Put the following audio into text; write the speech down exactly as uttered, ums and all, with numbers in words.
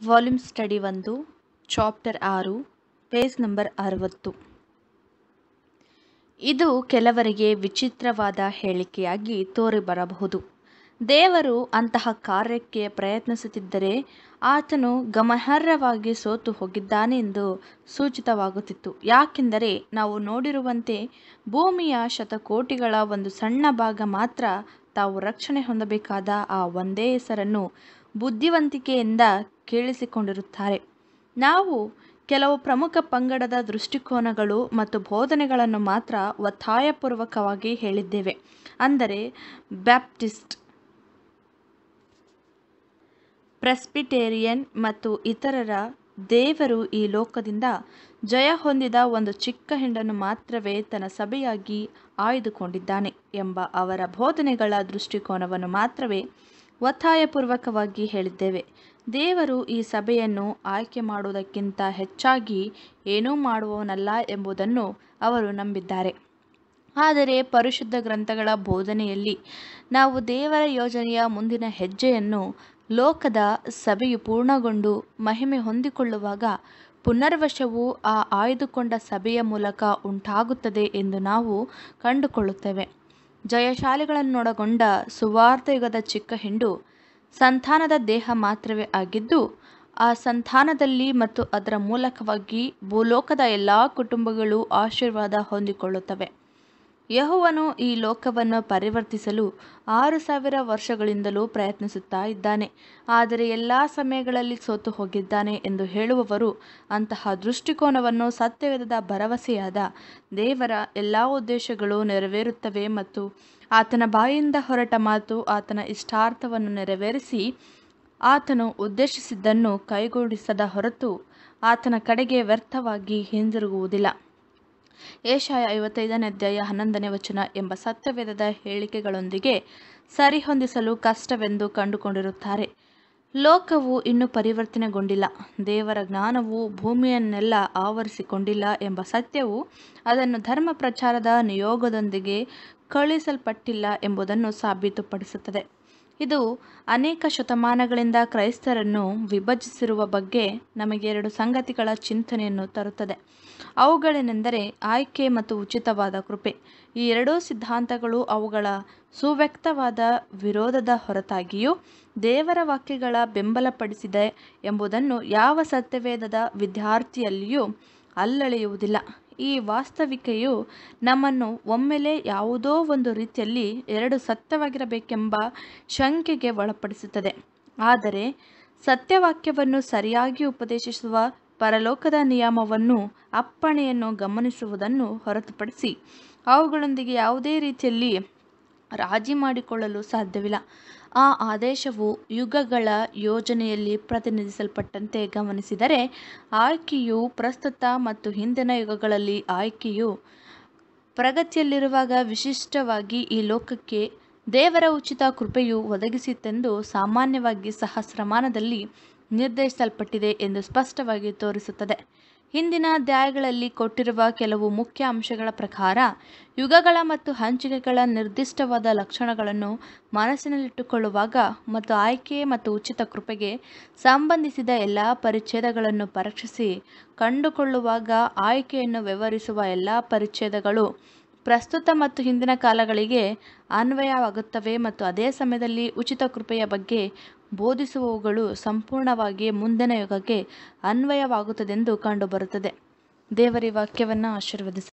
Volume study ಒಂದು, chapter ಆರು, page number ಅರವತ್ತು. ಇದು ಕೆಲವರಿಗೆ ವಿಚಿತ್ರವಾದ ಹೇಳಿಕೆಯಾಗಿ ತೋರಿಬರಬಹುದು. ದೇವರು ಅಂತಹ ಕಾರ್ಯಕ್ಕೆ ಪ್ರಯತ್ನಿಸುತ್ತಿದ್ದರೆ ಆತನು ಗಮನಾರ್ಹವಾಗಿ ಸೋತು ಹೋಗಿದ್ದಾನೆ ಎಂದು ಸೂಚಿತವಾಗುತ್ತಿತ್ತು. ಯಾಕೆಂದರೆ ನಾವು ನೋಡಿರುವಂತೆ ಭೂಮಿಯ ಶತಕೋಟಿಗಳ ಒಂದು ಸಣ್ಣ ಭಾಗ ಮಾತ್ರ ತಾವು ರಕ್ಷಣೆ ಹೊಂದಬೇಕಾದ ಆ ಒಂದೇ ಹೆಸರನ್ನು ಬುದ್ಧಿವಂತಿಕೆಯಿಂದ ಕೇಳಿಸಿಕೊಂಡಿರುತ್ತಾರೆ. ನಾವು ಕೆಲವು ಪ್ರಮುಖ ಪಂಗಡದ ದೃಷ್ಟಿಕೋನಗಳು ಮತ್ತು ಬೋಧನೆಗಳನ್ನು ಮಾತ್ರ ಒತ್ತಾಯಪೂರ್ವಕವಾಗಿ ಹೇಳಿದ್ದೇವೆ. ಅಂದರೆ ಬ್ಯಾಪ್ಟಿಸ್ಟ್, ಪ್ರೆಸ್ಬಿಟೇರಿಯನ್ ಮತ್ತು ಇತರರ ದೇವರು ಈ ಲೋಕದಿಂದ ಜಯ ಹೊಂದಿದ ಒಂದು ಚಿಕ್ಕ ಹಿಂಡನ್ನು ಮಾತ್ರವೇ ತನ್ನ ಸಭೆಯಾಗಿ ಆಯ್ದುಕೊಂಡಿದ್ದಾನೆ ಎಂಬ ಅವರ ಬೋಧನೆಗಳ ದೃಷ್ಟಿಕೋನವನ್ನು ಮಾತ್ರವೇ ಒತ್ತಾಯಪೂರ್ವಕವಾಗಿ ಹೇಳಿದ್ದೇವೆ. ದೇವರು ಈ ಸಭೆಯನ್ನು ಆಯ್ಕೆ ಮಾಡುವುದಕ್ಕಿಂತ ಹೆಚ್ಚಾಗಿ ಏನೂ ಮಾಡುವವನಲ್ಲ ಎಂಬುದನ್ನು ಅವರು ನಂಬಿದ್ದಾರೆ. ಆದರೆ ಪರಿಶುದ್ಧ ಗ್ರಂಥಗಳ ಬೋಧನೆಯಲ್ಲಿ ನಾವು ದೇವರ ಯೋಜನೆಯ ಮುಂದಿನ ಹೆಜ್ಜೆಯನ್ನು ಲೋಕದ ಸಭೆಯು ಪೂರ್ಣಗೊಂಡು ಮಹಿಮೆ ಹೊಂದಿಕೊಳ್ಳುವಾಗ ಪುನರ್ವಶವು ಆ ಆಯ್ದುಕೊಂಡ ಸಭೆಯ ಮೂಲಕ ಉಂಟಾಗುತ್ತದೆ ಎಂದು ನಾವು ಕಂಡುಕೊಳ್ಳುತ್ತೇವೆ. ಜಯಶಾಲಿಗಳನ್ನೊಳಗೊಂಡ ಸುವಾರ್ಥ ಯುಗದ ಚಿಕ್ಕ ಹಿಂಡು ಸಂತಾನದ ದೇಹ ಮಾತ್ರವೇ ಆಗಿದ್ದು, ಆ ಸಂತಾನದಲ್ಲಿ ಮತ್ತು ಅದರ ಮೂಲಕವಾಗಿ ಭೂಲೋಕದ ಎಲ್ಲ ಕುಟುಂಬಗಳು ಆಶೀರ್ವಾದ ಹೊಂದಿಕೊಳ್ಳುತ್ತವೆ. ಯೆಹೋವನು ಈ ಲೋಕವನ್ನು ಪರಿವರ್ತಿಸಲು ಆರು ಸಾವಿರ ವರ್ಷಗಳಿಂದಲೂ ಪ್ರಯತ್ನಿಸುತ್ತಾ ಇದ್ದಾನೆ, ಆದರೆ ಎಲ್ಲ ಸಮಯಗಳಲ್ಲಿ ಸೋತು ಹೋಗಿದ್ದಾನೆ ಎಂದು ಹೇಳುವವರು ಅಂತಹ ದೃಷ್ಟಿಕೋನವನ್ನು ಸತ್ಯವೇದದ ಭರವಸೆಯಾದ ದೇವರ ಎಲ್ಲ ಉದ್ದೇಶಗಳು ನೆರವೇರುತ್ತವೆ ಮತ್ತು ಆತನ ಬಾಯಿಂದ ಹೊರಟ ಮಾತು ಆತನ ಇಷ್ಟಾರ್ಥವನ್ನು ನೆರವೇರಿಸಿ ಆತನು ಉದ್ದೇಶಿಸಿದ್ದನ್ನು ಕೈಗೂಡಿಸದ ಹೊರತು ಆತನ ಕಡೆಗೆ ವ್ಯರ್ಥವಾಗಿ ಹಿಂದಿರುಗುವುದಿಲ್ಲ. ಯೆಶಾಯ ಐವತ್ತೈದನೇ ಅಧ್ಯಾಯ ಹನ್ನೊಂದನೇ ವಚನ ಎಂಬ ಸತ್ಯವೇದದ ಹೇಳಿಕೆಗಳೊಂದಿಗೆ ಸರಿಹೊಂದಿಸಲು ಕಷ್ಟವೆಂದು ಕಂಡುಕೊಂಡಿರುತ್ತಾರೆ. ಲೋಕವು ಇನ್ನೂ ಪರಿವರ್ತನೆಗೊಂಡಿಲ್ಲ, ದೇವರ ಜ್ಞಾನವು ಭೂಮಿಯನ್ನೆಲ್ಲ ಆವರಿಸಿಕೊಂಡಿಲ್ಲ ಎಂಬ ಸತ್ಯವು ಅದನ್ನು ಧರ್ಮ ಪ್ರಚಾರದ ನಿಯೋಗದೊಂದಿಗೆ ಕಳುಹಿಸಲ್ಪಟ್ಟಿಲ್ಲ ಎಂಬುದನ್ನು ಸಾಬೀತುಪಡಿಸುತ್ತದೆ. ಇದು ಅನೇಕ ಶತಮಾನಗಳಿಂದ ಕ್ರೈಸ್ತರನ್ನು ವಿಭಜಿಸಿರುವ ಬಗ್ಗೆ ನಮಗೆ ಎರಡು ಸಂಗತಿಗಳ ಚಿಂತನೆಯನ್ನು ತರುತ್ತದೆ. ಅವುಗಳೇನೆಂದರೆ ಆಯ್ಕೆ ಮತ್ತು ಉಚಿತವಾದ ಕೃಪೆ. ಈ ಎರಡೂ ಸಿದ್ಧಾಂತಗಳು ಅವುಗಳ ಸುವ್ಯಕ್ತವಾದ ವಿರೋಧದ ಹೊರತಾಗಿಯೂ ದೇವರ ವಾಕ್ಯಗಳ ಬೆಂಬಲಪಡಿಸಿದೆ ಎಂಬುದನ್ನು ಯಾವ ಸತ್ಯವೇದದ ವಿದ್ಯಾರ್ಥಿಯಲ್ಲಿಯೂ ಅಲ್ಲಳೆಯುವುದಿಲ್ಲ. ಈ ವಾಸ್ತವಿಕೆಯು ನಮ್ಮನ್ನು ಒಮ್ಮೆಲೇ ಯಾವುದೋ ಒಂದು ರೀತಿಯಲ್ಲಿ ಎರಡು ಸತ್ಯವಾಗಿರಬೇಕೆಂಬ ಶಂಕೆಗೆ ಒಳಪಡಿಸುತ್ತದೆ. ಆದರೆ ಸತ್ಯವಾಕ್ಯವನ್ನು ಸರಿಯಾಗಿ ಉಪದೇಶಿಸುವ ಪರಲೋಕದ ನಿಯಮವನ್ನು ಅಪ್ಪಣೆಯನ್ನು ಗಮನಿಸುವುದನ್ನು ಹೊರತುಪಡಿಸಿ ಅವುಗಳೊಂದಿಗೆ ಯಾವುದೇ ರೀತಿಯಲ್ಲಿ ರಾಜಿ ಮಾಡಿಕೊಳ್ಳಲು ಸಾಧ್ಯವಿಲ್ಲ. ಆ ಆದೇಶವು ಯುಗಗಳ ಯೋಜನೆಯಲ್ಲಿ ಪ್ರತಿನಿಧಿಸಲ್ಪಟ್ಟಂತೆ ಗಮನಿಸಿದರೆ ಆಯ್ಕೆಯು ಪ್ರಸ್ತುತ ಮತ್ತು ಹಿಂದಿನ ಯುಗಗಳಲ್ಲಿ ಆಯ್ಕೆಯು ಪ್ರಗತಿಯಲ್ಲಿರುವಾಗ ವಿಶಿಷ್ಟವಾಗಿ ಈ ಲೋಕಕ್ಕೆ ದೇವರ ಉಚಿತ ಕೃಪೆಯು ಒದಗಿಸಿತೆಂದು ಸಾಮಾನ್ಯವಾಗಿ ಸಹಸ್ರಮಾನದಲ್ಲಿ ನಿರ್ಧರಿಸಲ್ಪಟ್ಟಿದೆ ಎಂದು ಸ್ಪಷ್ಟವಾಗಿ ತೋರಿಸುತ್ತದೆ. ಹಿಂದಿನ ಅಧ್ಯಾಯಗಳಲ್ಲಿ ಕೊಟ್ಟಿರುವ ಕೆಲವು ಮುಖ್ಯ ಅಂಶಗಳ ಪ್ರಕಾರ ಯುಗಗಳ ಮತ್ತು ಹಂಚಿಕೆಗಳ ನಿರ್ದಿಷ್ಟವಾದ ಲಕ್ಷಣಗಳನ್ನು ಮನಸ್ಸಿನಲ್ಲಿಟ್ಟುಕೊಳ್ಳುವಾಗ ಮತ್ತು ಆಯ್ಕೆ ಮತ್ತು ಉಚಿತ ಕೃಪೆಗೆ ಸಂಬಂಧಿಸಿದ ಎಲ್ಲ ಪರಿಚ್ಛೇದಗಳನ್ನು ಪರೀಕ್ಷಿಸಿ ಕಂಡುಕೊಳ್ಳುವಾಗ ಆಯ್ಕೆಯನ್ನು ವಿವರಿಸುವ ಎಲ್ಲ ಪರಿಚ್ಛೇದಗಳು ಪ್ರಸ್ತುತ ಮತ್ತು ಹಿಂದಿನ ಕಾಲಗಳಿಗೆ ಅನ್ವಯವಾಗುತ್ತವೆ ಮತ್ತು ಅದೇ ಸಮಯದಲ್ಲಿ ಉಚಿತ ಕೃಪೆಯ ಬಗ್ಗೆ ಬೋಧಿಸುವವುಗಳು ಸಂಪೂರ್ಣವಾಗಿ ಮುಂದಿನ ಯುಗಕ್ಕೆ ಅನ್ವಯವಾಗುತ್ತದೆಂದು ಕಂಡುಬರುತ್ತದೆ. ದೇವರ ವಾಕ್ಯವನ್ನು ಆಶೀರ್ವದಿಸಿ.